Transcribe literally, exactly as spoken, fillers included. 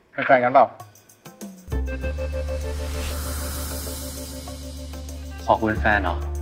เป็นแฟนกันเปล่าขอคุณเป็นแฟนเหรอ